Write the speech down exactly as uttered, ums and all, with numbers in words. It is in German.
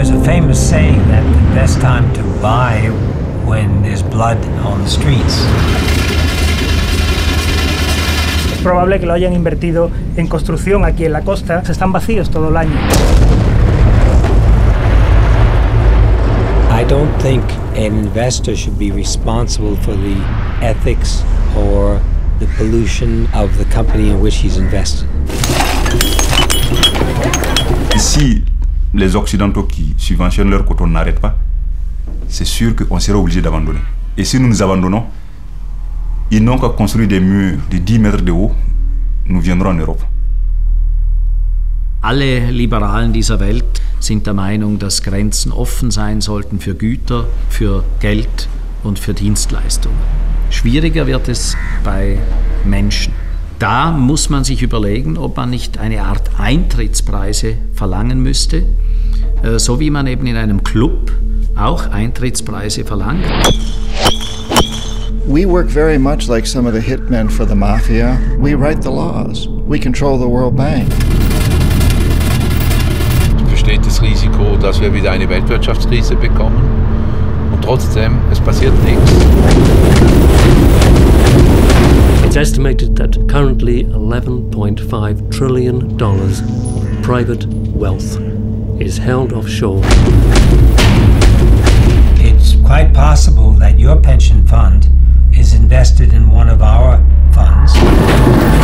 There's a famous saying that the best time to buy when there's blood on the streets. Es probable que lo hayan invertido en construcción aquí en la costa. Están vacíos todo el año. I don't think an investor should be responsible for the ethics or the pollution of the company in which he's invested. Si les Occidentaux qui subventionnent leur coton n'arrêtent pas, c'est sûr qu'on sera obligé d'abandonner. Et si nous nous abandonnons, ils n'ont qu'à construire des murs de dix mètres de haut, nous viendrons en Europe. Alle Liberalen dieser Welt sind der Meinung, dass Grenzen offen sein sollten für Güter, für Geld und für Dienstleistungen. Schwieriger wird es bei Menschen. Da muss man sich überlegen, ob man nicht eine Art Eintrittspreise verlangen müsste, so wie man eben in einem Club auch Eintrittspreise verlangt. We work very much like some of the hitmen for the mafia. We write the laws. We control the World Bank. Es besteht das Risiko, dass wir wieder eine Weltwirtschaftskrise bekommen. Und trotzdem, es passiert nichts. It's estimated that currently eleven point five trillion dollars of private wealth is held offshore. It's quite possible that your pension fund is invested in one of our funds.